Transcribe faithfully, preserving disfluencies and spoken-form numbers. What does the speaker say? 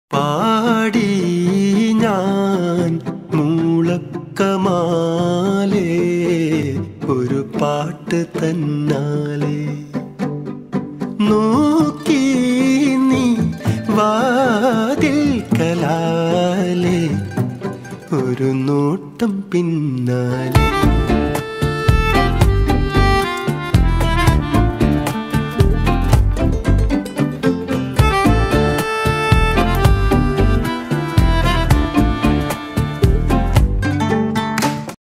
പാടി ഞാൻ മൂളക്കമാലേ ഒരു പാട്ട് തന്നാലേ നോക്കി നീ വാതിൽക്കലാലേ ഒരു നോട്ടം പിന്നാലെ